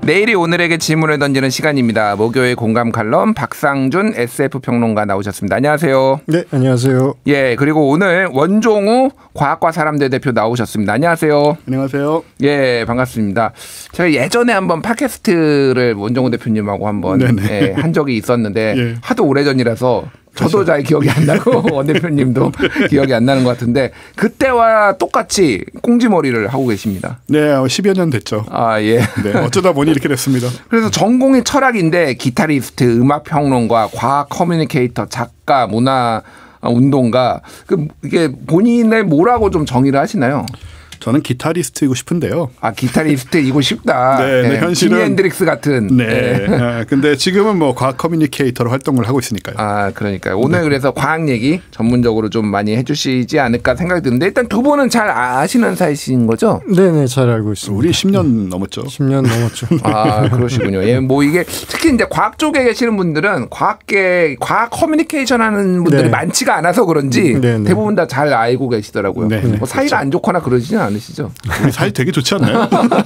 내일이 오늘에게 질문을 던지는 시간입니다. 목요일 공감 칼럼 박상준 SF 평론가 나오셨습니다. 안녕하세요. 네, 안녕하세요. 예, 그리고 오늘 원종우 과학과 사람들 대표 나오셨습니다. 안녕하세요. 안녕하세요. 예, 반갑습니다. 제가 예전에 한번 팟캐스트를 원종우 대표님하고 한번 한 적이 있었는데 예. 하도 오래전이라서 저도 잘 기억이 안 나고 원 대표님도 기억이 안 나는 것 같은데 그때와 똑같이 꽁지머리를 하고 계십니다. 네, 10여 년 됐죠. 아, 예. 네, 어쩌다 보니 이렇게 됐습니다. 그래서 전공이 철학인데 기타리스트, 음악평론가, 과학 커뮤니케이터, 작가, 문화 운동가 이게 본인을 뭐라고 좀 정의를 하시나요? 저는 기타리스트이고 싶은데요. 아, 기타리스트이고 싶다. 네, 현실은 지미 앤드릭스 같은. 네. 근데 지금은 뭐 과학 커뮤니케이터로 활동을 하고 있으니까요. 아, 그러니까요. 오늘 그래서 과학 얘기 전문적으로 좀 많이 해주시지 않을까 생각이 드는데 일단 두 분은 잘 아시는 사이신 거죠? 네네, 잘 알고 있습니다. 우리 10년 넘었죠. 10년 넘었죠. 아, 그러시군요. 예, 뭐 이게 특히 이제 과학 쪽에 계시는 분들은 과학 커뮤니케이션 하는 분들이 많지가 않아서 그런지 대부분 다 잘 알고 계시더라고요. 뭐 사이가 안 좋거나 그러지는 않으시죠? 우리 사이 되게 좋지 않나요?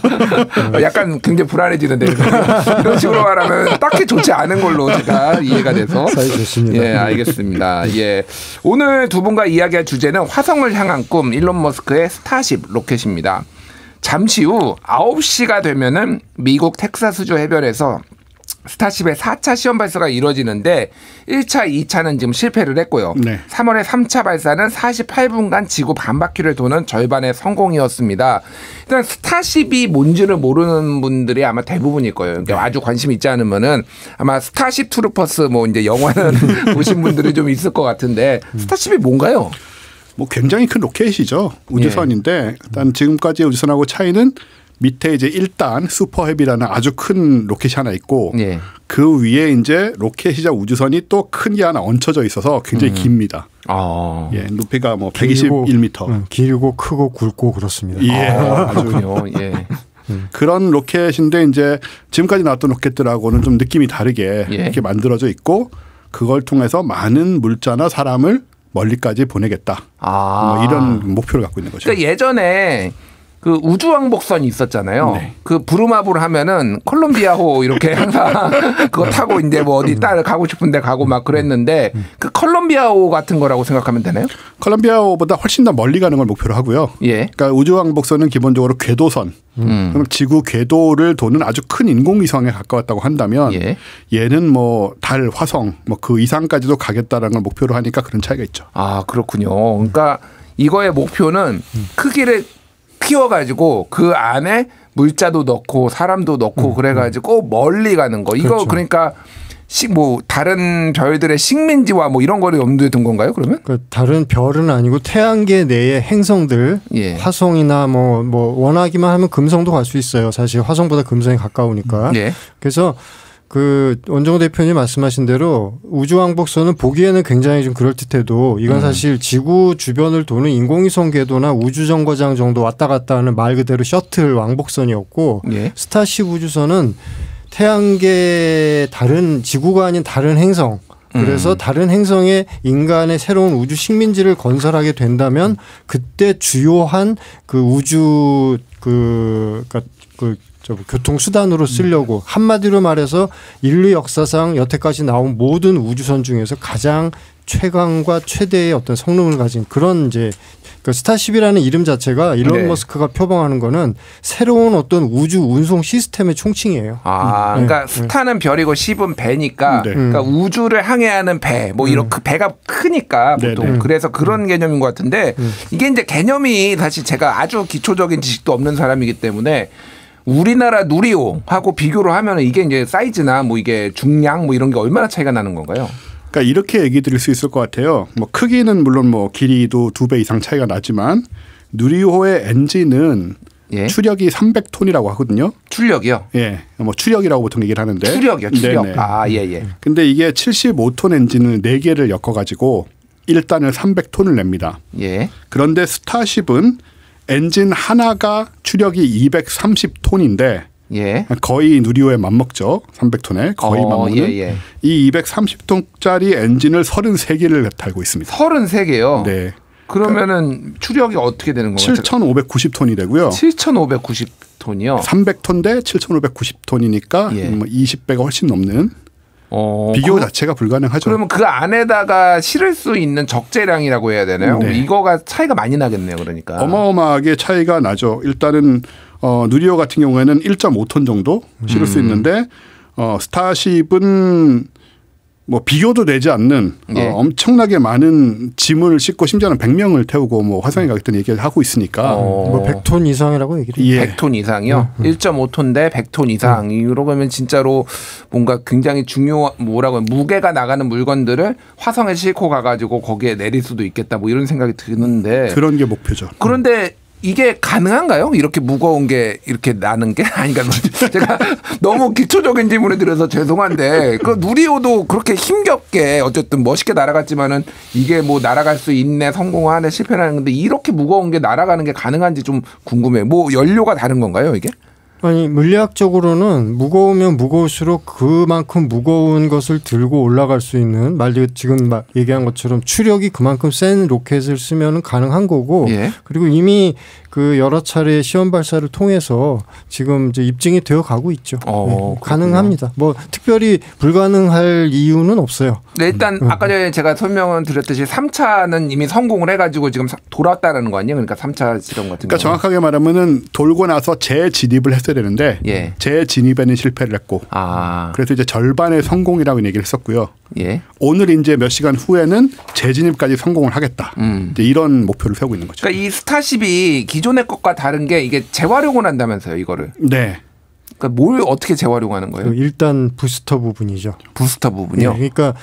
약간 굉장히 불안해지는데 이런 식으로 말하면 딱히 좋지 않은 걸로 제가 이해가 돼서 사이 좋습니다. 예, 알겠습니다. 예, 오늘 두 분과 이야기할 주제는 화성을 향한 꿈 일론 머스크의 스타쉽 로켓입니다. 잠시 후 9시가 되면은 미국 텍사스주 해변에서 스타쉽의 4차 시험 발사가 이루어지는데 1차, 2차는 지금 실패를 했고요. 네. 3월에 3차 발사는 48분간 지구 반바퀴를 도는 절반의 성공이었습니다. 일단 스타쉽이 뭔지를 모르는 분들이 아마 대부분일 거예요. 그러니까 아주 관심 있지 않으면은 아마 스타쉽 트루퍼스 뭐 이제 영화는 보신 분들이 좀 있을 것 같은데 스타쉽이 뭔가요? 뭐 굉장히 큰 로켓이죠. 우주선인데 일단 지금까지의 우주선하고 차이는 밑에 이제 1단 슈퍼헤비라는 아주 큰 로켓이 하나 있고 그 위에 이제 로켓이자 우주선이 또 큰 게 하나 얹혀져 있어서 굉장히 깁니다. 예, 높이가 뭐 121m. 길고 크고 굵고 그렇습니다. 예, 아주요. 예. 그런 로켓인데 이제 지금까지 나왔던 로켓들하고는 좀 느낌이 다르게 이렇게 만들어져 있고 그걸 통해서 많은 물자나 사람을 멀리까지 보내겠다. 뭐 이런 목표를 갖고 있는 거죠. 그러니까 예전에 그 우주왕복선이 있었잖아요. 그 부루마블 하면은 콜롬비아호 이렇게 항상 그거 타고 이제 뭐 어디 딸 가고 싶은데 가고 막 그랬는데 그 콜롬비아호 같은 거라고 생각하면 되나요? 콜롬비아호보다 훨씬 더 멀리 가는 걸 목표로 하고요. 그러니까 우주왕복선은 기본적으로 궤도선, 그럼 지구 궤도를 도는 아주 큰 인공위성에 가까웠다고 한다면 얘는 뭐 달, 화성 뭐 그 이상까지도 가겠다라는 걸 목표로 하니까 그런 차이가 있죠. 아, 그렇군요. 그러니까 이거의 목표는 크기를 키워가지고 그 안에 물자도 넣고 사람도 넣고 그래가지고 멀리 가는 거. 이거 그렇죠. 그러니까 뭐 다른 별들의 식민지와 뭐 이런 거를 염두에 둔 건가요? 그러면? 그러니까 다른 별은 아니고 태양계 내의 행성들, 화성이나 뭐 원하기만 하면 금성도 갈 수 있어요. 사실 화성보다 금성이 가까우니까. 그래서 그 원종우 대표님 말씀하신 대로 우주왕복선은 보기에는 굉장히 좀 그럴듯해도 이건 사실 지구 주변을 도는 인공위성 궤도나 우주정거장 정도 왔다 갔다 하는 말 그대로 셔틀 왕복선이었고 스타쉽 우주선은 태양계 다른 지구가 아닌 다른 행성 그래서 다른 행성에 인간의 새로운 우주 식민지를 건설하게 된다면 그때 주요한 그 우주 교통수단으로 쓰려고 한마디로 말해서 인류 역사상 여태까지 나온 모든 우주선 중에서 가장 최강과 최대의 어떤 성능을 가진 그런 이제 그 스타쉽이라는 이름 자체가 일론 머스크가 표방하는 거는 새로운 어떤 우주 운송 시스템의 총칭이에요. 아, 그러니까 스타는 별이고 쉽은 배니까 그러니까 우주를 항해하는 배, 뭐 이런 그 배가 크니까 보통 그래서 그런 개념인 것 같은데 이게 이제 개념이 사실 제가 아주 기초적인 지식도 없는 사람이기 때문에 우리나라 누리호하고 비교를 하면 이게 이제 사이즈나 뭐 이게 중량 뭐 이런 게 얼마나 차이가 나는 건가요? 그러니까 이렇게 얘기 드릴 수 있을 것 같아요. 뭐 크기는 물론 뭐 길이도 2배 이상 차이가 나지만 누리호의 엔진은 추력이 300톤이라고 하거든요. 출력이요? 예. 뭐 추력이라고 보통 얘기를 하는데. 추력이요, 추력. 네네. 아, 예. 근데 이게 75톤 엔진을 4개를 엮어가지고 1단을 300톤을 냅니다. 그런데 스타쉽은 엔진 하나가 추력이 230톤인데 거의 누리호에 맞먹죠. 300톤에 거의 맞먹는. 이 230톤짜리 엔진을 33개를 달고 있습니다. 33개요? 네. 그러면은 추력이 어떻게 되는 건가요? 7,590톤이 되고요. 7,590톤이요? 300톤 대 7,590톤이니까 예. 뭐 20배가 훨씬 넘는 비교 자체가 불가능하죠. 그러면 그 안에다가 실을 수 있는 적재량이라고 해야 되나요? 네. 이거가 차이가 많이 나겠네요. 그러니까. 어마어마하게 차이가 나죠. 일단은 누리호 같은 경우에는 1.5톤 정도 실을 수 있는데 스타쉽은 뭐 비교도 되지 않는 예. 엄청나게 많은 짐을 싣고 심지어는 100명을 태우고 뭐 화성에 가겠다는 얘기를 하고 있으니까 뭐 100톤 이상이라고 얘기를 해요. 예. 100톤 이상이요? 1.5톤 대 100톤 이상. 이러면 진짜로 뭔가 굉장히 중요한 무게가 나가는 물건들을 화성에 싣고 가가지고 거기에 내릴 수도 있겠다 뭐 이런 생각이 드는데 그런 게 목표죠. 그런데 이게 가능한가요? 이렇게 무거운 게 이렇게 나는 게? 아니, 그러니까 제가 너무 기초적인 질문을 드려서 죄송한데 그 누리호도 그렇게 힘겹게 어쨌든 멋있게 날아갔지만은 이게 뭐 날아갈 수 있네, 성공하네, 실패하는 건데 이렇게 무거운 게 날아가는 게 가능한지 좀 궁금해요. 뭐 연료가 다른 건가요, 이게? 아니 물리학적으로는 무거우면 무거울수록 그만큼 무거운 것을 들고 올라갈 수 있는 지금 얘기한 것처럼 추력이 그만큼 센 로켓을 쓰면 가능한 거고 예. 그리고 이미 그 여러 차례 시험 발사를 통해서 지금 이제 입증이 되어 가고 있죠. 네, 가능합니다. 뭐 특별히 불가능할 이유는 없어요. 네, 일단 아까 전에 제가 설명을 드렸듯이 3차는 이미 성공을 해가지고 지금 돌아왔다라는 거 아니에요? 그러니까 3차 실험 같은 그러니까 정확하게 말하면은 돌고 나서 재진입을 했어야 되는데 예. 재진입에는 실패를 했고 그래서 이제 절반의 성공이라고 얘기를 했었고요. 예. 오늘 이제 몇 시간 후에는 재진입까지 성공을 하겠다. 이제 이런 목표를 세우고 있는 거죠. 그러니까 이 스타쉽이 기존의 것과 다른 게 이게 재활용을 한다면서요, 이거를? 네. 그러니까 뭘 어떻게 재활용하는 거예요? 일단 부스터 부분이죠. 부스터 부분이요? 네, 그러니까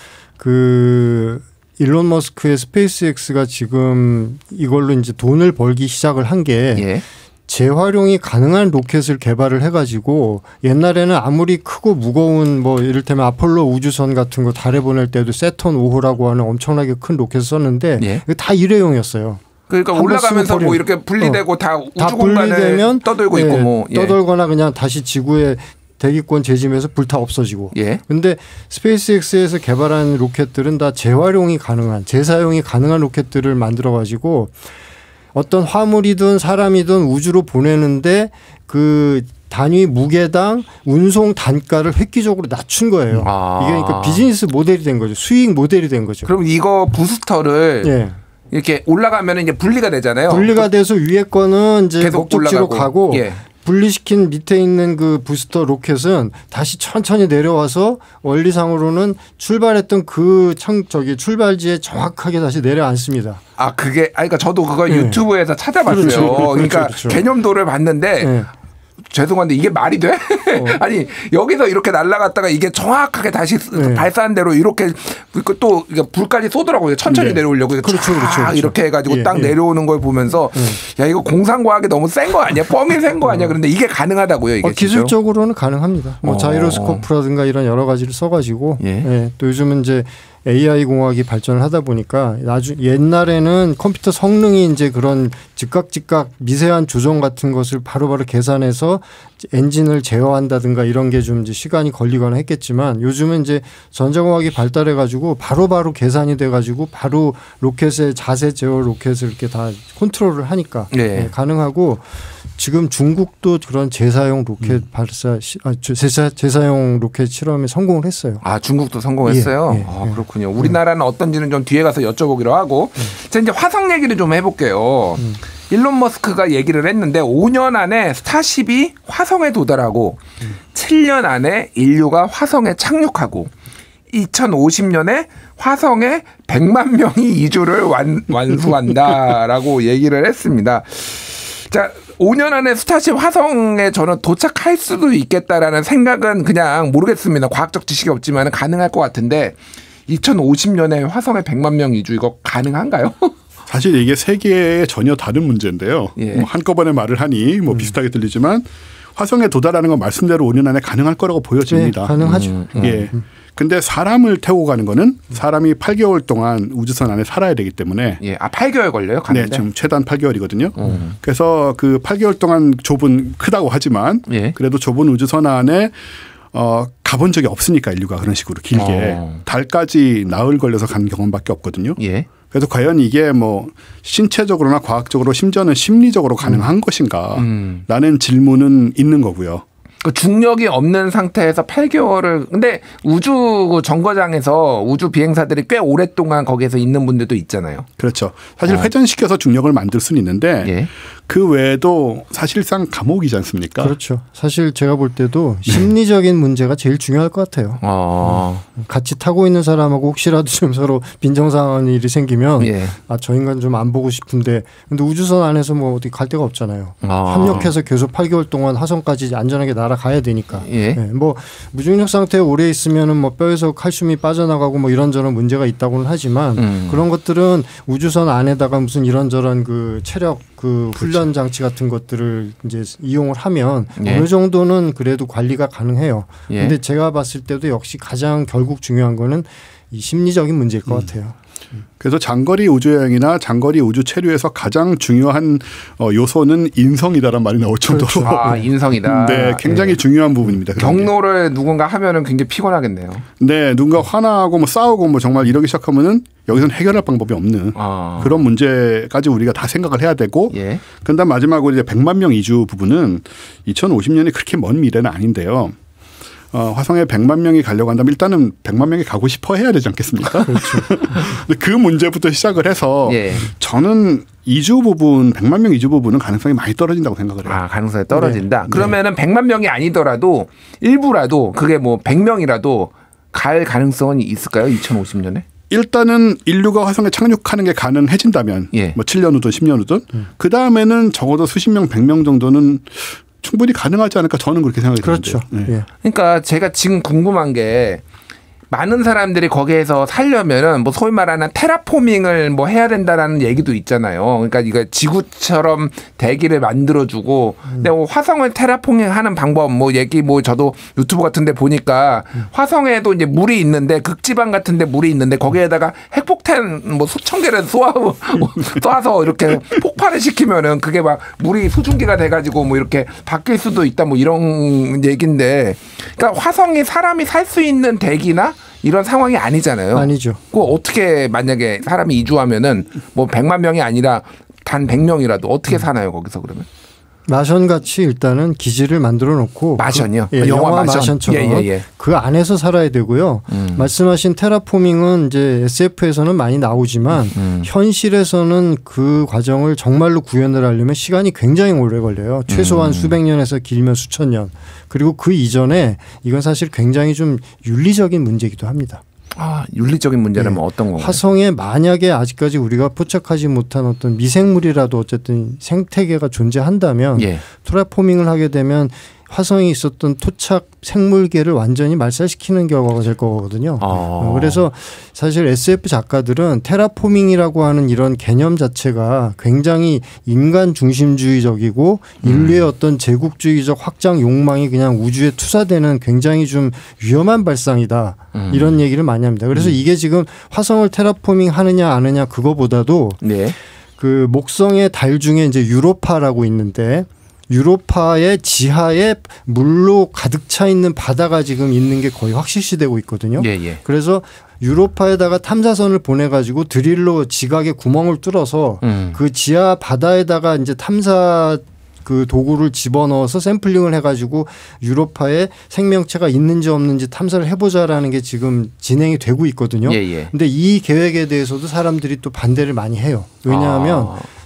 그 일론 머스크의 스페이스X가 지금 이걸로 이제 돈을 벌기 시작을 한 게 예. 재활용이 가능한 로켓을 개발을 해가지고 옛날에는 아무리 크고 무거운 뭐 이를테면 아폴로 우주선 같은 거 달에 보낼 때도 세턴 5호라고 하는 엄청나게 큰 로켓을 썼는데 예. 다 일회용이었어요. 그러니까 올라가면서 뭐 이렇게 분리되고 다 우주 공간에 떠돌고 예, 있고 뭐 예. 떠돌거나 그냥 다시 지구에 대기권 재짐에서 불타 없어지고. 그런데 스페이스X에서 개발한 로켓들은 다 재활용이 가능한 재사용이 가능한 로켓들을 만들어 가지고 어떤 화물이든 사람이든 우주로 보내는데 그 단위 무게당 운송 단가를 획기적으로 낮춘 거예요. 이게 그러니까 비즈니스 모델이 된 거죠. 수익 모델이 된 거죠. 그럼 이거 부스터를 예. 이렇게 올라가면 이제 분리가 되잖아요. 분리가 돼서 위에 거는 이제 계속 목적지로 가고 예. 분리시킨 밑에 있는 그 부스터 로켓은 다시 천천히 내려와서 원리상으로는 출발했던 그 출발지에 정확하게 다시 내려앉습니다. 아, 그러니까 저도 그거 유튜브에서 찾아봤어요. 그러니까 개념도를 봤는데 죄송한데 이게 말이 돼? 아니 여기서 이렇게 날아갔다가 이게 정확하게 다시 발사한 대로 이렇게 또 불까지 쏘더라고요. 천천히 내려오려고 그렇죠. 이렇게 해가지고 딱 내려오는 걸 보면서 야 이거 공상과학이 너무 센 거 아니야? 뻥이 센 거 아니야? 그런데 이게 가능하다고요. 이게 기술적으로는 가능합니다. 뭐 자이로스코프라든가 이런 여러 가지를 써가지고 또 요즘은 이제 AI 공학이 발전을 하다 보니까 옛날에는 컴퓨터 성능이 이제 그런 즉각 미세한 조정 같은 것을 바로바로 계산해서 엔진을 제어한다든가 이런 게 좀 이제 시간이 걸리거나 했겠지만 요즘은 이제 전자공학이 발달해 가지고 바로바로 계산이 돼 가지고 바로 로켓의 자세 제어 로켓을 이렇게 다 컨트롤을 하니까 가능하고 지금 중국도 그런 재사용 로켓 재사용 로켓 실험에 성공을 했어요. 아, 중국도 성공했어요? 그렇군요. 우리나라는 어떤지는 좀 뒤에 가서 여쭤보기로 하고 자, 이제 화성 얘기를 좀 해볼게요. 일론 머스크가 얘기를 했는데 5년 안에 스타쉽이 화성에 도달하고 7년 안에 인류가 화성에 착륙하고 2050년에 화성에 100만 명이 이주를 완수한다라고 얘기를 했습니다. 자, 5년 안에 스타쉽 화성에 저는 도착할 수도 있겠다라는 생각은 그냥 모르겠습니다. 과학적 지식이 없지만 가능할 것 같은데 2050년에 화성에 100만 명 이주 이거 가능한가요? 사실 이게 세계에 전혀 다른 문제인데요. 뭐 한꺼번에 말을 하니 뭐 비슷하게 들리지만 화성에 도달하는 건 말씀대로 5년 안에 가능할 거라고 보여집니다. 네, 가능하죠. 예. 근데 사람을 태우고 가는 거는 사람이 8개월 동안 우주선 안에 살아야 되기 때문에 8개월 걸려요? 가는데? 네, 지금 최단 8개월이거든요. 그래서 그 8개월 동안 크다고 하지만 그래도 좁은 우주선 안에 가본 적이 없으니까 인류가 그런 식으로 길게 달까지 나흘 걸려서 간 경험밖에 없거든요. 그래서 과연 이게 뭐 신체적으로나 과학적으로 심지어는 심리적으로 가능한 것인가 라는 질문은 있는 거고요. 그 중력이 없는 상태에서 8개월을 근데 우주 정거장에서 우주 비행사들이 꽤 오랫동안 거기에서 있는 분들도 있잖아요. 그렇죠. 사실 회전시켜서 중력을 만들 수는 있는데 예. 그 외에도 사실상 감옥이지 않습니까? 그렇죠. 사실 제가 볼 때도 심리적인 문제가 제일 중요할 것 같아요. 같이 타고 있는 사람하고 혹시라도 좀 서로 빈정상한 일이 생기면 예. 아, 저 인간 좀 안 보고 싶은데 근데 우주선 안에서 뭐 어디 갈 데가 없잖아요. 합력해서 계속 8개월 동안 화성까지 안전하게 날아가야 되니까. 예. 네. 뭐 무중력 상태에 오래 있으면은 뭐 뼈에서 칼슘이 빠져나가고 뭐 이런저런 문제가 있다고는 하지만 그런 것들은 우주선 안에다가 무슨 이런저런 그 체력 그 훈련 장치 같은 것들을 이제 이용을 하면 예. 어느 정도는 그래도 관리가 가능해요. 예. 근데 제가 봤을 때도 역시 가장 결국 중요한 거는 이 심리적인 문제일 것 같아요. 그래서 장거리 우주여행이나 장거리 우주 체류에서 가장 중요한 요소는 인성이다라는 말이 나올 정도로. 그렇죠. 아, 인성이다. 네, 굉장히 중요한 부분입니다. 경로를 누군가 하면은 굉장히 피곤하겠네요. 네, 누군가 화나고 뭐 싸우고 뭐 정말 이러기 시작하면은 여기서는 해결할 방법이 없는 그런 문제까지 우리가 다 생각을 해야 되고. 예. 그다음 마지막으로 이제 100만 명 이주 부분은 2050년이 그렇게 먼 미래는 아닌데요. 화성에 100만 명이 가려고 한다면 일단은 100만 명이 가고 싶어 해야 되지 않겠습니까? 그렇죠. 그 문제부터 시작을 해서 예. 저는 이주 부분, 100만 명 이주 부분은 가능성이 많이 떨어진다고 생각을 해요. 아, 가능성이 떨어진다. 네. 그러면은 100만 명이 아니더라도 일부라도 그게 뭐 100명이라도 갈 가능성은 있을까요? 2050년에? 일단은 인류가 화성에 착륙하는 게 가능해진다면 예. 뭐 7년 후든 10년 후든 그 다음에는 적어도 수십 명, 100명 정도는 충분히 가능하지 않을까 저는 그렇게 생각이 드는데. 그렇죠. 네. 그러니까 제가 지금 궁금한 게 많은 사람들이 거기에서 살려면은 뭐 소위 말하는 테라포밍을 뭐 해야 된다라는 얘기도 있잖아요. 그러니까 이거 지구처럼 대기를 만들어주고 근데 뭐 화성을 테라포밍하는 방법 뭐 얘기 뭐 저도 유튜브 같은데 보니까 화성에도 이제 물이 있는데 극지방 같은데 물이 있는데 거기에다가 핵폭탄 뭐 수천 개를 쏴서 이렇게 폭발을 시키면은 그게 막 물이 수증기가 돼가지고 뭐 이렇게 바뀔 수도 있다 뭐 이런 얘기인데 그러니까 화성이 사람이 살 수 있는 대기나 이런 상황이 아니잖아요. 아니죠. 그 어떻게 만약에 사람이 이주하면은 뭐 100만 명이 아니라 단 100명이라도 어떻게 사나요 거기서 그러면? 마션 같이 일단은 기지를 만들어 놓고 마션이요. 예, 영화 마션처럼 그 안에서 살아야 되고요. 말씀하신 테라포밍은 이제 SF에서는 많이 나오지만 현실에서는 그 과정을 정말로 구현을 하려면 시간이 굉장히 오래 걸려요. 최소한 수백 년에서 길면 수천 년. 그리고 그 이전에 이건 사실 굉장히 좀 윤리적인 문제이기도 합니다. 아, 윤리적인 문제는 뭐 어떤 건가요? 화성에 만약에 아직까지 우리가 포착하지 못한 어떤 미생물이라도 어쨌든 생태계가 존재한다면 테라포밍을 하게 되면 화성에 있었던 토착 생물계를 완전히 말살시키는 결과가 될 거거든요. 그래서 사실 SF 작가들은 테라포밍이라고 하는 이런 개념 자체가 굉장히 인간 중심주의적이고 인류의 어떤 제국주의적 확장 욕망이 그냥 우주에 투사되는 굉장히 좀 위험한 발상이다. 이런 얘기를 많이 합니다. 그래서 이게 지금 화성을 테라포밍 하느냐 안 하느냐 그거보다도 그 목성의 달 중에 이제 유로파라고 있는데 유로파의 지하에 물로 가득 차 있는 바다가 지금 있는 게 거의 확실시되고 있거든요. 그래서 유로파에다가 탐사선을 보내가지고 드릴로 지각에 구멍을 뚫어서 그 지하 바다에다가 이제 탐사 그 도구를 집어넣어서 샘플링을 해가지고 유로파에 생명체가 있는지 없는지 탐사를 해보자라는 게 지금 진행이 되고 있거든요. 근데 이 계획에 대해서도 사람들이 또 반대를 많이 해요. 왜냐하면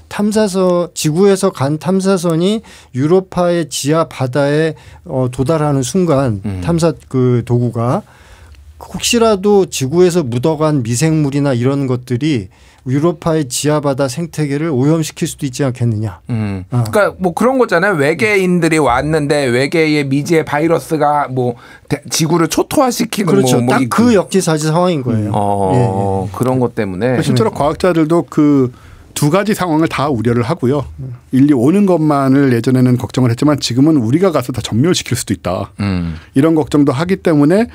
지구에서 간 탐사선이 유로파의 지하 바다에 도달하는 순간 탐사 그 도구가 혹시라도 지구에서 묻어간 미생물이나 이런 것들이 유로파의 지하 바다 생태계를 오염시킬 수도 있지 않겠느냐. 그러니까 뭐 그런 거잖아요. 외계인들이 왔는데 외계의 미지의 바이러스가 뭐 지구를 초토화시키는 그렇죠. 딱 그 역지사지 상황인 거예요. 그런 것 때문에 실제로 과학자들도 그 두 가지 상황을 다 우려를 하고요. 일리 오는 것만을 예전에는 걱정을 했지만 지금은 우리가 가서 다 전멸시킬 수도 있다. 이런 걱정도 하기 때문에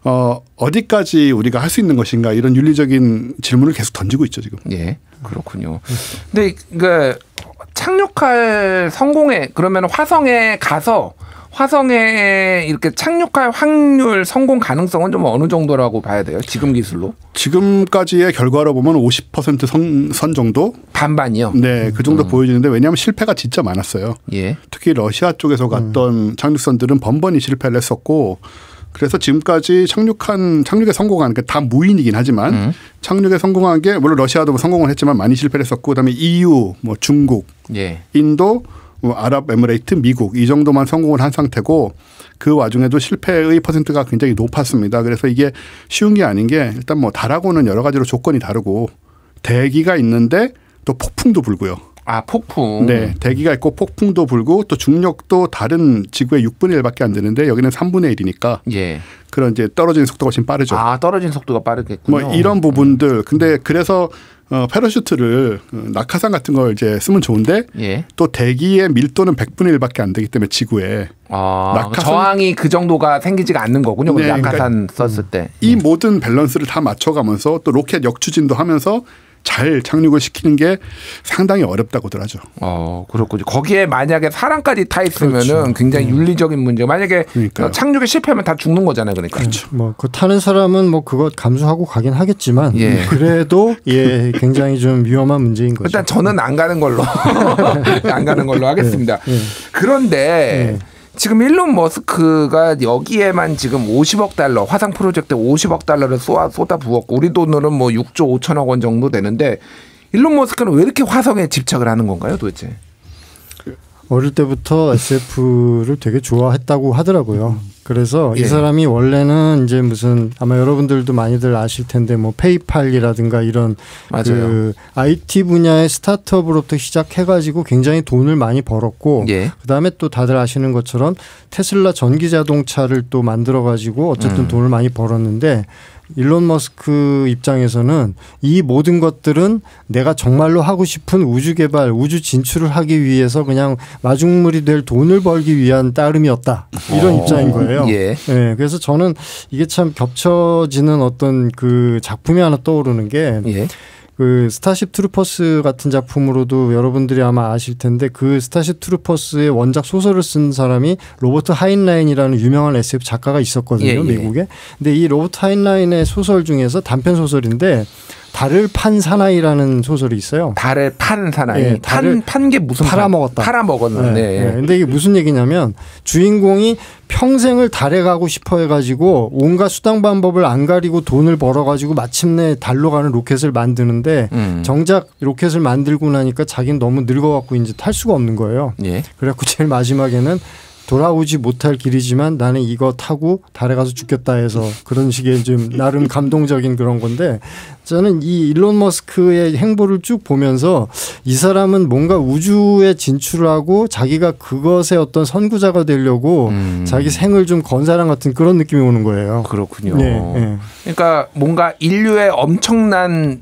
어디까지 우리가 할 수 있는 것인가 이런 윤리적인 질문을 계속 던지고 있죠 지금. 예, 그렇군요. 근데 그 착륙할 성공에 그러면 화성에 가서 화성에 이렇게 착륙할 확률 성공 가능성은 좀 어느 정도라고 봐야 돼요? 지금 기술로? 지금까지의 결과로 보면 50% 선 정도? 반반이요? 네, 그 정도 보여지는데 왜냐하면 실패가 진짜 많았어요. 예. 특히 러시아 쪽에서 갔던 착륙선들은 번번이 실패를 했었고 그래서 지금까지 착륙에 성공한 게 다 무인이긴 하지만 착륙에 성공한 게 물론 러시아도 성공을 했지만 많이 실패를 했었고 그다음에 EU, 뭐 중국, 예. 인도, 뭐 아랍에미레이트, 미국 이 정도만 성공을 한 상태고 그 와중에도 실패의 퍼센트가 굉장히 높았습니다. 그래서 이게 쉬운 게 아닌 게 일단 뭐 달하고는 여러 가지로 조건이 다르고 대기가 있는데 또 폭풍도 불고요. 아, 폭풍. 네. 대기가 있고 폭풍도 불고 또 중력도 다른 지구의 6분의 1밖에 안 되는데 여기는 3분의 1이니까. 예. 그런 이제 떨어지는 속도가 훨씬 빠르죠. 아, 떨어지는 속도가 빠르겠군요. 뭐 이런 부분들. 근데 그래서 패러슈트를 낙하산 같은 걸 이제 쓰면 좋은데 예. 또 대기의 밀도는 100분의 1밖에 안 되기 때문에 지구에 낙하산 저항이 그 정도가 생기지가 않는 거군요. 네, 낙하산 그러니까 썼을 때. 이 모든 밸런스를 다 맞춰가면서 또 로켓 역추진도 하면서 잘 착륙을 시키는 게 상당히 어렵다고들 하죠. 그렇군요. 거기에 만약에 사람까지 타 있으면은 그렇죠. 굉장히 윤리적인 문제. 만약에 착륙에 실패하면 다 죽는 거잖아요. 그러니까. 그렇죠. 뭐 그 타는 사람은 뭐 그거 감수하고 가긴 하겠지만 예. 그래도 예 굉장히 좀 위험한 문제인 거죠. 일단 저는 안 가는 걸로 안 가는 걸로 하겠습니다. 예. 예. 그런데. 예. 지금 일론 머스크가 여기에만 지금 50억 달러 화상 프로젝트에 50억 달러를 쏟아 부었고 우리 돈으로는 뭐 6조 5천억 원 정도 되는데 일론 머스크는 왜 이렇게 화성에 집착을 하는 건가요 도대체? 어릴 때부터 SF를 되게 좋아했다고 하더라고요. 그래서 이 사람이 원래는 이제 무슨 아마 여러분들도 많이들 아실 텐데 뭐 페이팔이라든가 이런 맞아요. 그 IT 분야의 스타트업으로부터 시작해가지고 굉장히 돈을 많이 벌었고 그다음에 또 다들 아시는 것처럼 테슬라 전기 자동차를 또 만들어가지고 어쨌든 돈을 많이 벌었는데 일론 머스크 입장에서는 이 모든 것들은 내가 정말로 하고 싶은 우주 개발, 우주 진출을 하기 위해서 그냥 마중물이 될 돈을 벌기 위한 따름이었다. 이런 입장인 거예요. 예. 네, 그래서 저는 이게 참 겹쳐지는 어떤 그 작품이 하나 떠오르는 게 그 스타쉽 트루퍼스 같은 작품으로도 여러분들이 아마 아실 텐데 그 스타쉽 트루퍼스의 원작 소설을 쓴 사람이 로버트 하인라인이라는 유명한 SF 작가가 있었거든요. 미국에. 근데 이 로버트 하인라인의 소설 중에서 단편 소설인데 달을 판 사나이라는 소설이 있어요. 달을 판 사나이. 네, 판 게 무슨 팔아먹었다. 팔아먹었는데. 네. 네. 근데 이게 무슨 얘기냐면 주인공이 평생을 달에 가고 싶어 해가지고 온갖 수단 방법을 안 가리고 돈을 벌어가지고 마침내 달로 가는 로켓을 만드는데 정작 로켓을 만들고 나니까 자기는 너무 늙어갖고 이제 탈 수가 없는 거예요. 그래갖고 제일 마지막에는 돌아오지 못할 길이지만 나는 이거 타고 달에 가서 죽겠다 해서 그런 식의 좀 나름 감동적인 그런 건데 저는 이 일론 머스크의 행보를 쭉 보면서 이 사람은 뭔가 우주에 진출을 하고 자기가 그것의 어떤 선구자가 되려고 자기 생을 좀 건 사람 같은 그런 느낌이 오는 거예요. 그렇군요. 그러니까 뭔가 인류의 엄청난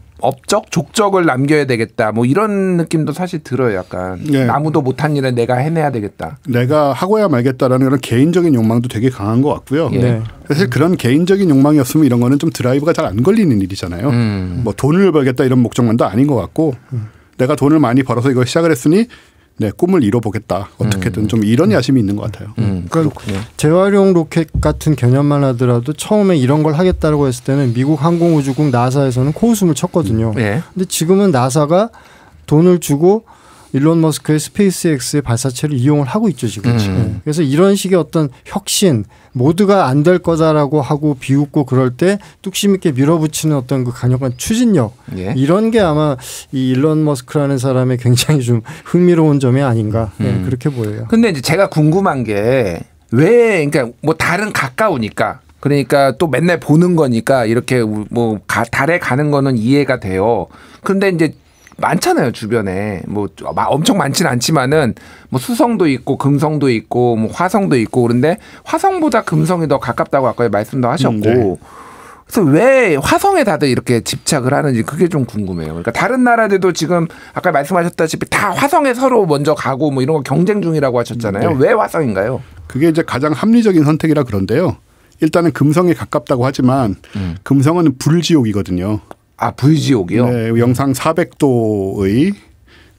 족적을 남겨야 되겠다. 뭐 이런 느낌도 사실 들어요. 약간 아무도 못한 일을 내가 해내야 되겠다. 내가 하고야 말겠다라는 그런 개인적인 욕망도 되게 강한 것 같고요. 사실 그런 개인적인 욕망이었으면 이런 거는 좀 드라이브가 잘 안 걸리는 일이잖아요. 뭐 돈을 벌겠다 이런 목적만도 아닌 것 같고 내가 돈을 많이 벌어서 이걸 시작을 했으니 내 꿈을 이뤄보겠다. 어떻게든 좀 이런 야심이 있는 것 같아요. 그렇군요. 재활용 로켓 같은 개념만 하더라도 처음에 이런 걸 하겠다고 했을 때는 미국 항공우주국 나사에서는 코웃음을 쳤거든요. 근데 지금은 나사가 돈을 주고 일론 머스크의 스페이스X의 발사체를 이용을 하고 있죠 지금. 그래서 이런 식의 어떤 혁신 모두가 안 될 거다라고 하고 비웃고 그럴 때 뚝심 있게 밀어붙이는 어떤 그 강력한 추진력 이런 게 아마 이 일론 머스크라는 사람의 굉장히 좀 흥미로운 점이 아닌가 그렇게 보여요. 근데 이제 제가 궁금한 게 왜 그러니까 뭐 달은 가까우니까 그러니까 또 맨날 보는 거니까 이렇게 뭐 달에 가는 거는 이해가 돼요. 그런데 이제 많잖아요 주변에 뭐 엄청 많지는 않지만은 뭐 수성도 있고 금성도 있고 뭐 화성도 있고 그런데 화성보다 금성이 더 가깝다고 아까 말씀도 하셨고 그래서 왜 화성에 다들 이렇게 집착을 하는지 그게 좀 궁금해요. 그러니까 다른 나라들도 지금 아까 말씀하셨다시피 다 화성에 서로 먼저 가고 뭐 이런 거 경쟁 중이라고 하셨잖아요. 왜 화성인가요? 그게 이제 가장 합리적인 선택이라 그런데요. 일단은 금성에 가깝다고 하지만 금성은 불지옥이거든요. 아, 불지옥이요? 네, 영상 400도의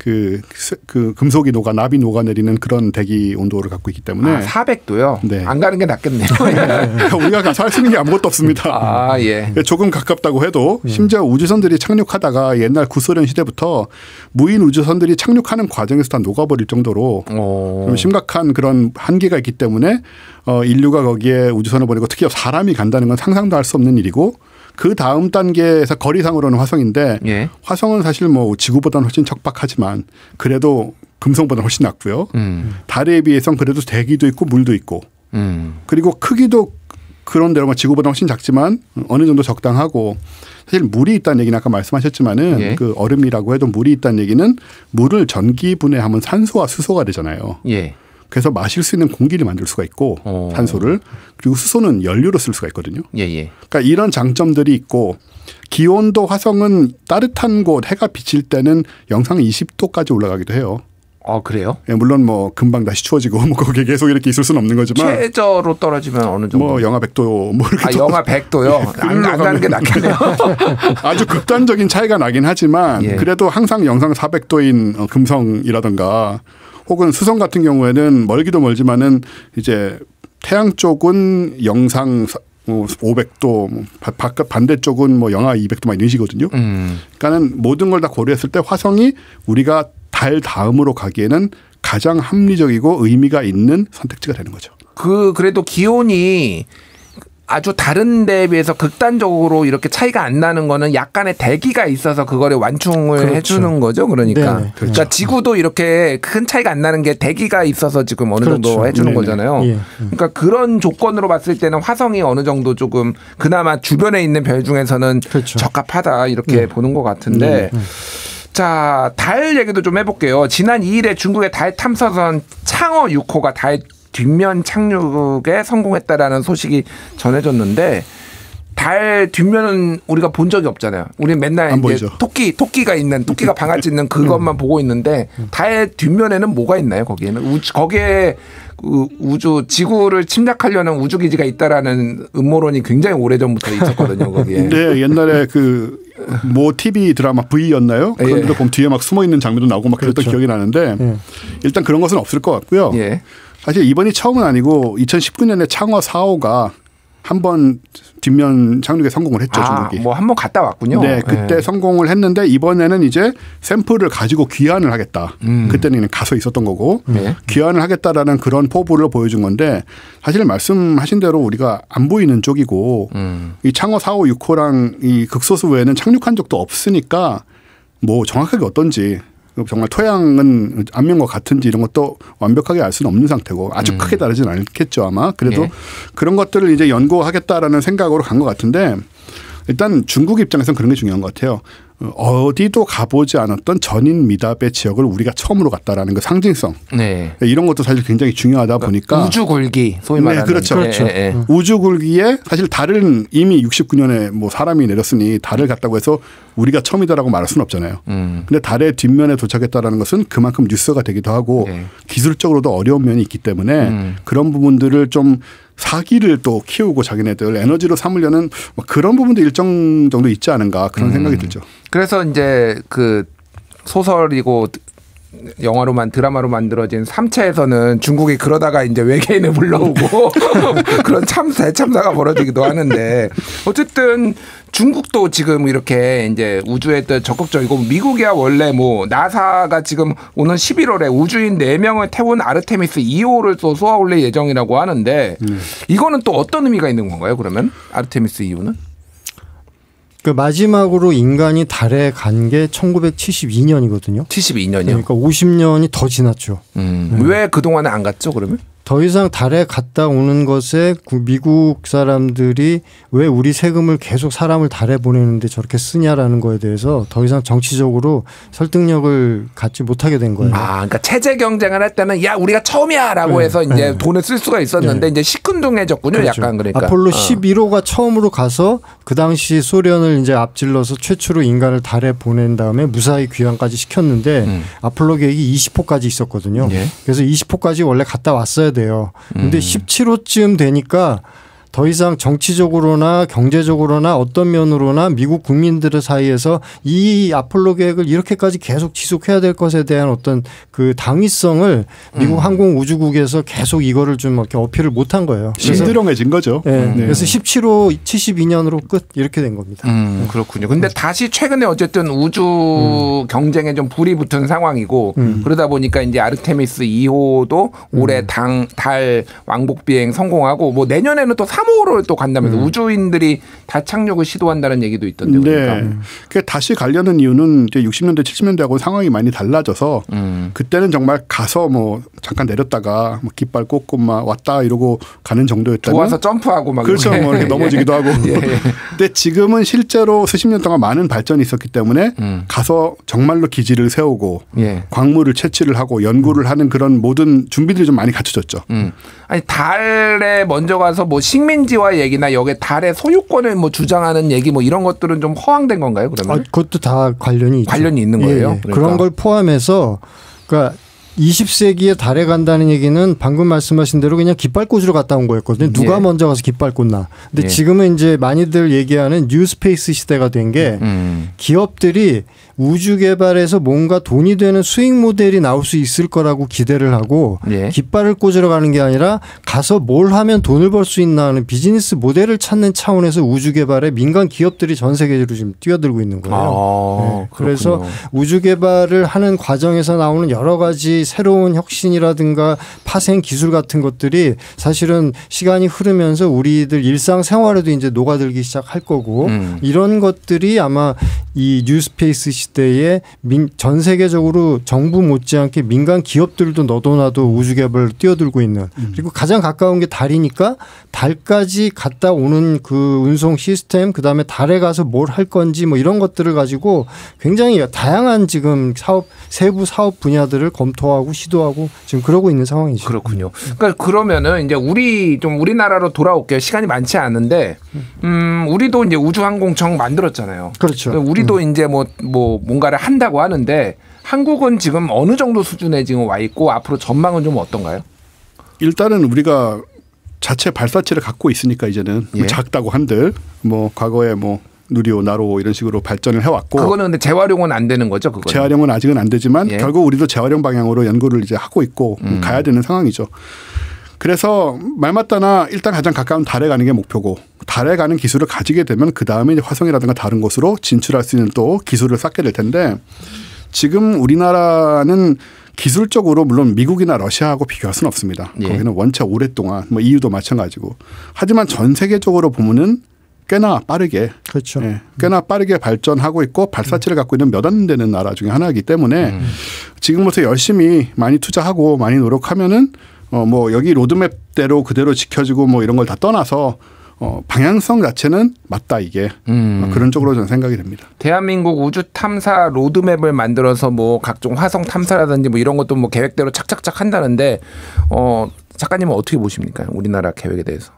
그 금속이 나비 녹아내리는 그런 대기 온도를 갖고 있기 때문에 400도요? 네. 안 가는 게 낫겠네요. 우리가 가서 할 수 있는 게 아무것도 없습니다. 예. 조금 가깝다고 해도 심지어 우주선들이 착륙하다가 옛날 구소련 시대부터 무인 우주선들이 착륙하는 과정에서 다 녹아버릴 정도로 좀 심각한 그런 한계가 있기 때문에 인류가 거기에 우주선을 보내고 특히 사람이 간다는 건 상상도 할 수 없는 일이고 그 다음 단계에서 거리상으로는 화성인데 예. 화성은 사실 뭐 지구보다는 훨씬 척박하지만 그래도 금성보다는 훨씬 낫고요. 달에 비해서는 그래도 대기도 있고 물도 있고 그리고 크기도 그런 대로 지구보다 훨씬 작지만 어느 정도 적당하고 사실 물이 있다는 얘기는 아까 말씀하셨지만은 예. 그 얼음이라고 해도 물이 있다는 얘기는 물을 전기 분해하면 산소와 수소가 되잖아요. 예. 그래서 마실 수 있는 공기를 만들 수가 있고 산소를 그리고 수소는 연료로 쓸 수가 있거든요. 예예. 그러니까 이런 장점들이 있고 기온도 화성은 따뜻한 곳 해가 비칠 때는 영상 20도까지 올라가기도 해요. 그래요? 예, 물론 뭐 금방 다시 추워지고 뭐 거기에 계속 이렇게 있을 수는 없는 거지만 최저로 떨어지면 어느 정도? 뭐 영하 100도 뭐 이렇게 영하 100도요? 안 가는 게 낫겠네요. 아주 극단적인 차이가 나긴 하지만 예. 그래도 항상 영상 400도인 금성이라든가 혹은 수성 같은 경우에는 멀기도 멀지만은 이제 태양 쪽은 영상 500도, 반대쪽은 뭐 영하 200도 막 이런 식이거든요. 그러니까는 모든 걸 다 고려했을 때 화성이 우리가 달 다음으로 가기에는 가장 합리적이고 의미가 있는 선택지가 되는 거죠. 그래도 기온이 아주 다른 데에 비해서 극단적으로 이렇게 차이가 안 나는 거는 약간의 대기가 있어서 그거를 완충을 그렇죠. 해주는 거죠. 그러니까. 네, 그렇죠. 그러니까 지구도 이렇게 큰 차이가 안 나는 게 대기가 있어서 지금 어느 그렇죠. 정도 해주는 네네. 거잖아요. 예. 그러니까 그런 조건으로 봤을 때는 화성이 어느 정도 조금 그나마 주변에 있는 별 중에서는 그렇죠. 적합하다 이렇게 보는 것 같은데 자, 달 얘기도 좀 해볼게요. 지난 2일에 중국의 달 탐사선 창어 6호가 달 뒷면 착륙에 성공했다라는 소식이 전해졌는데 달 뒷면은 우리가 본 적이 없잖아요. 우리는 맨날 이제 토끼가 방아찌 있는 그것만 보고 있는데 달 뒷면에는 뭐가 있나요? 거기에는 거기에 지구를 침략하려는 우주기지가 있다라는 음모론이 굉장히 오래전부터 있었거든요. 거기에. 네, 옛날에 뭐 TV 드라마 V였나요? 그런 데도 보면 뒤에 막 숨어 있는 장면도 나오고 막 그랬던 그렇죠. 기억이 나는데 일단 그런 것은 없을 것 같고요. 예. 사실 이번이 처음은 아니고 2019년에 창어 4호가 한번 뒷면 착륙에 성공을 했죠. 중국이. 뭐 한번 갔다 왔군요. 네. 그때 성공을 했는데 이번에는 이제 샘플을 가지고 귀환을 하겠다. 그때는 가서 있었던 거고 귀환을 하겠다라는 그런 포부를 보여준 건데 사실 말씀하신 대로 우리가 안 보이는 쪽이고 이 창어 4호 6호랑 이 극소수 외에는 착륙한 적도 없으니까 뭐 정확하게 어떤지 정말 토양은 안면과 같은지 이런 것도 완벽하게 알 수는 없는 상태고 아주 크게 다르진 않겠죠 아마. 그래도 그런 것들을 이제 연구하겠다라는 생각으로 간 것 같은데 일단 중국 입장에서는 그런 게 중요한 것 같아요. 어디도 가보지 않았던 전인 미답의 지역을 우리가 처음으로 갔다라는 그 상징성. 네. 이런 것도 사실 굉장히 중요하다 보니까. 우주 굴기 소위 말하는. 네, 그렇죠. 우주 굴기에 사실 달은 이미 69년에 뭐 사람이 내렸으니 달을 갔다고 해서 우리가 처음이다라고 말할 수는 없잖아요. 근데 달의 뒷면에 도착했다라는 것은 그만큼 뉴스가 되기도 하고 기술적으로도 어려운 면이 있기 때문에 그런 부분들을 좀 사기를 또 키우고 자기네들 에너지로 삼으려는 뭐 그런 부분도 일정 정도 있지 않은가 그런 생각이 들죠. 그래서 이제 그 소설이고 영화로만 드라마로 만들어진 3차에서는 중국이 그러다가 이제 외계인을 불러오고 그런 대참사가 벌어지기도 하는데 어쨌든 중국도 지금 이렇게 이제 우주에 적극적이고 미국이야 원래 뭐 나사가 지금 오는 11월에 우주인 4명을 태운 아르테미스 2호를 또 쏘아 올릴 예정이라고 하는데 이거는 또 어떤 의미가 있는 건가요? 그러면 아르테미스 2호는? 그 마지막으로 인간이 달에 간 게 1972년이거든요. 72년이요? 그러니까 50년이 더 지났죠. 왜 그동안에 안 갔죠, 그러면? 더 이상 달에 갔다 오는 것에 미국 사람들이 왜 우리 세금을 계속 사람을 달에 보내는데 저렇게 쓰냐라는 거에 대해서 더 이상 정치적으로 설득력을 갖지 못하게 된 거예요. 그러니까 체제 경쟁을 할 때는 야 우리가 처음이야라고 해서 이제 돈을 쓸 수가 있었는데 이제 시큰둥해졌군요. 그렇죠. 약간 그러니까. 아폴로 11호가 처음으로 가서 그 당시 소련을 이제 앞질러서 최초로 인간을 달에 보낸 다음에 무사히 귀환까지 시켰는데 아폴로 계획이 20호까지 있었거든요. 그래서 20호까지 원래 갔다 왔어야 돼요. 근데 17호쯤 되니까 더 이상 정치적으로나 경제적으로나 어떤 면으로나 미국 국민들 사이에서 이 아폴로 계획을 이렇게까지 계속 지속해야 될 것에 대한 어떤 그 당위성을 미국 항공우주국에서 계속 이거를 좀 이렇게 어필을 못한 거예요. 신드렁해진 거죠. 네. 네. 그래서 17호 72년으로 끝 이렇게 된 겁니다. 그렇군요. 근데 다시 최근에 어쨌든 우주 경쟁에 좀 불이 붙은 상황이고 그러다 보니까 이제 아르테미스 2호도 올해 달 왕복 비행 성공하고 뭐 내년에는 또 3호를 또 간다면서 우주인들이 다 착륙을 시도한다는 얘기도 있던데. 네. 그러니까 다시 가려는 이유는 이제 60년대 70년대하고 상황이 많이 달라져서 그때는 정말 가서 뭐 잠깐 내렸다가 뭐 깃발 꽂고 막 왔다 이러고 가는 정도였다면 좋아서 점프하고 막 그렇죠. 뭐 이렇게 넘어지기도 하고. 예. 근데 지금은 실제로 수십 년 동안 많은 발전이 있었기 때문에 가서 정말로 기지를 세우고 광물을 채취를 하고 연구를 하는 그런 모든 준비들이 좀 많이 갖춰졌죠. 아니 달에 먼저 가서 뭐 식민지화 얘기나 여기 달의 소유권을 뭐 주장하는 얘기 뭐 이런 것들은 좀 허황된 건가요? 그러면? 그것도 다 관련이 있는 거예요. 예. 그러니까. 그런 걸 포함해서 그러니까 20세기에 달에 간다는 얘기는 방금 말씀하신 대로 그냥 깃발 꽂으러 갔다 온 거였거든요. 누가 먼저 가서 깃발 꽂나. 근데 지금은 이제 많이들 얘기하는 뉴스페이스 시대가 된 게 기업들이 우주 개발에서 뭔가 돈이 되는 수익 모델이 나올 수 있을 거라고 기대를 하고 깃발을 꽂으러 가는 게 아니라 가서 뭘 하면 돈을 벌 수 있나 하는 비즈니스 모델을 찾는 차원에서 우주 개발에 민간 기업들이 전 세계적으로 지금 뛰어들고 있는 거예요. 그래서 우주 개발을 하는 과정에서 나오는 여러 가지 새로운 혁신이라든가 파생 기술 같은 것들이 사실은 시간이 흐르면서 우리들 일상생활에도 이제 녹아들기 시작할 거고 이런 것들이 아마 이 뉴스페이스 시대에 전 세계적으로 정부 못지않게 민간 기업들도 너도나도 우주 개발을 뛰어들고 있는 그리고 가장 가까운 게 달이니까 달까지 갔다 오는 그 운송 시스템 그다음에 달에 가서 뭘 할 건지 뭐 이런 것들을 가지고 굉장히 다양한 지금 세부 사업 분야들을 검토하고 시도하고 지금 그러고 있는 상황이죠. 그렇군요. 그러니까 그러면은 이제 우리나라로 돌아올게요. 시간이 많지 않은데 우리도 이제 우주항공청 만들었잖아요. 그렇죠. 우리도 이제 뭐 뭔가를 한다고 하는데 한국은 지금 어느 정도 수준에 지금 와 있고 앞으로 전망은 좀 어떤가요? 일단은 우리가 자체 발사체를 갖고 있으니까 이제는 뭐 작다고 한들 뭐 과거에 뭐 누리호, 나로 이런 식으로 발전을 해왔고 그거는 근데 재활용은 안 되는 거죠? 그거는? 재활용은 아직은 안 되지만 결국 우리도 재활용 방향으로 연구를 이제 하고 있고 가야 되는 상황이죠. 그래서 말 맞다나 일단 가장 가까운 달에 가는 게 목표고 달에 가는 기술을 가지게 되면 그 다음에 이제 화성이라든가 다른 곳으로 진출할 수 있는 또 기술을 쌓게 될 텐데 지금 우리나라는 기술적으로 물론 미국이나 러시아하고 비교할 수는 없습니다. 거기는 원체 오랫동안 뭐 EU도 마찬가지고 하지만 전 세계적으로 보면은 꽤나 빠르게 그렇죠. 꽤나 빠르게 발전하고 있고 발사체를 갖고 있는 몇 안 되는 나라 중에 하나이기 때문에 지금부터 열심히 많이 투자하고 많이 노력하면은 뭐 여기 로드맵대로 그대로 지켜지고 뭐 이런 걸 다 떠나서 방향성 자체는 맞다 이게 그런 쪽으로 저는 생각이 됩니다. 대한민국 우주 탐사 로드맵을 만들어서 뭐 각종 화성 탐사라든지 뭐 이런 것도 뭐 계획대로 착착착 한다는데 작가님은 어떻게 보십니까? 우리나라 계획에 대해서?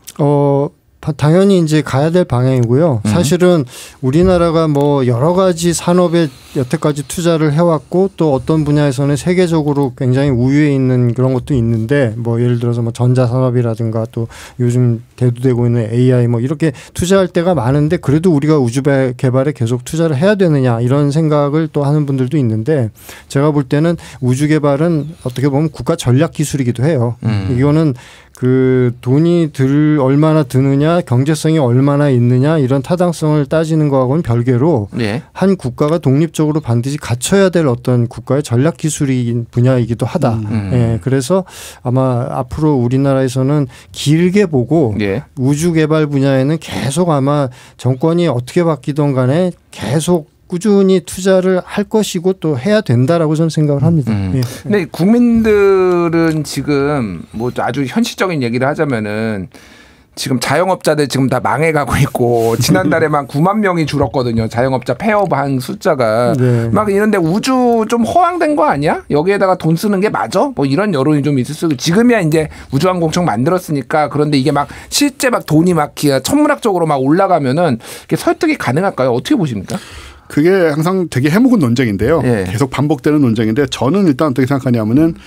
당연히 이제 가야 될 방향이고요. 사실은 우리나라가 뭐 여러 가지 산업에 여태까지 투자를 해왔고 또 어떤 분야에서는 세계적으로 굉장히 우위에 있는 그런 것도 있는데 뭐 예를 들어서 뭐 전자산업이라든가 또 요즘 대두되고 있는 AI 뭐 이렇게 투자할 때가 많은데 그래도 우리가 우주 개발에 계속 투자를 해야 되느냐 이런 생각을 또 하는 분들도 있는데 제가 볼 때는 우주 개발은 어떻게 보면 국가 전략 기술이기도 해요. 이거는 그 돈이 얼마나 드느냐 경제성이 얼마나 있느냐 이런 타당성을 따지는 거하고는 별개로 한 국가가 독립적으로 반드시 갖춰야 될 어떤 국가의 전략 기술인 분야이기도 하다. 그래서 아마 앞으로 우리나라에서는 길게 보고 우주 개발 분야에는 계속 아마 정권이 어떻게 바뀌던 간에 계속 꾸준히 투자를 할 것이고 또 해야 된다라고 저는 생각을 합니다. 근데 국민들은 지금 뭐 아주 현실적인 얘기를 하자면은 지금 자영업자들 지금 다 망해가고 있고 지난달에만 9만 명이 줄었거든요. 자영업자 폐업한 숫자가 막 이런데 우주 좀 허황된 거 아니야? 여기에다가 돈 쓰는 게 맞아? 뭐 이런 여론이 좀 있을 수. 지금이야 이제 우주항공청 만들었으니까 그런데 이게 막 실제 막 돈이 막 천문학적으로 막 올라가면은 이게 설득이 가능할까요? 어떻게 보십니까? 그게 항상 되게 해묵은 논쟁인데요. 계속 반복되는 논쟁인데 저는 일단 어떻게 생각하냐면은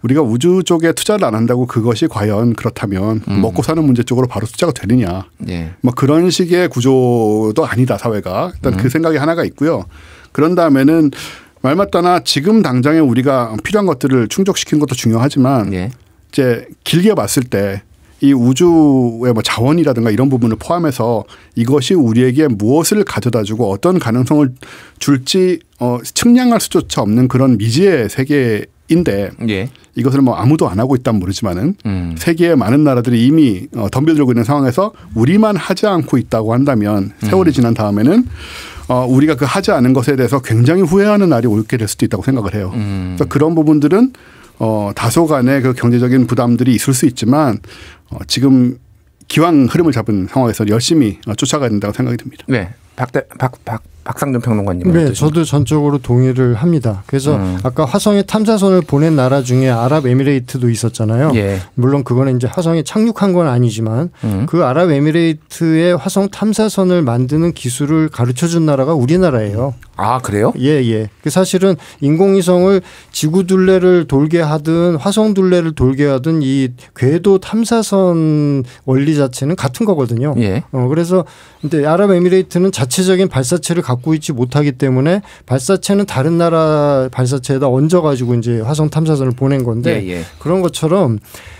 우리가 우주 쪽에 투자를 안 한다고 그것이 과연 그렇다면 먹고 사는 문제 쪽으로 바로 투자가 되느냐. 뭐 그런 식의 구조도 아니다 사회가. 일단 그 생각이 하나가 있고요. 그런 다음에는 말 맞다나 지금 당장에 우리가 필요한 것들을 충족시키는 것도 중요하지만 이제 길게 봤을 때 이 우주의 뭐 자원이라든가 이런 부분을 포함해서 이것이 우리에게 무엇을 가져다주고 어떤 가능성을 줄지 측량할 수조차 없는 그런 미지의 세계인데 이것을 뭐 아무도 안 하고 있다면 모르지만은 세계의 많은 나라들이 이미 덤벼들고 있는 상황에서 우리만 하지 않고 있다고 한다면 세월이 지난 다음에는 우리가 그 하지 않은 것에 대해서 굉장히 후회하는 날이 올게 될 수도 있다고 생각을 해요. 그래서 그런 부분들은 다소간의 그 경제적인 부담들이 있을 수 있지만 지금 기왕 흐름을 잡은 상황에서 열심히 쫓아가야 된다고 생각이 듭니다. 네. 박상준 평론가님. 네, 저도 전적으로 동의를 합니다. 그래서 아까 화성에 탐사선을 보낸 나라 중에 아랍에미레이트도 있었잖아요. 물론 그거는 이제 화성에 착륙한 건 아니지만 그 아랍에미레이트의 화성 탐사선을 만드는 기술을 가르쳐준 나라가 우리나라예요. 아, 그래요? 예. 사실은 인공위성을 지구 둘레를 돌게 하든 화성 둘레를 돌게 하든 이 궤도 탐사선 원리 자체는 같은 거거든요. 그래서 근데 아랍에미레이트는 자체적인 발사체를 갖고 있지 못하기 때문에 발사체는 다른 나라 발사체에다 얹어가지고 이제 화성 탐사선을 보낸 건데 그런 것처럼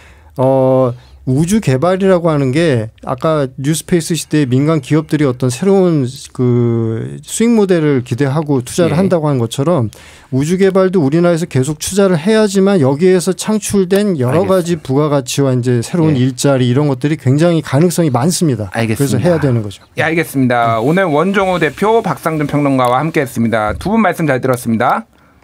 우주 개발이라고 하는 게 아까 뉴스페이스 시대에 민간 기업들이 어떤 새로운 그 수익 모델을 기대하고 투자를 한다고 하는 것처럼 우주 개발도 우리나라에서 계속 투자를 해야지만 여기에서 창출된 여러 가지 부가가치와 이제 새로운 일자리 이런 것들이 굉장히 가능성이 많습니다. 그래서 해야 되는 거죠. 알겠습니다. 오늘 원종우 대표 박상준 평론가와 함께했습니다. 두 분 말씀 잘 들었습니다.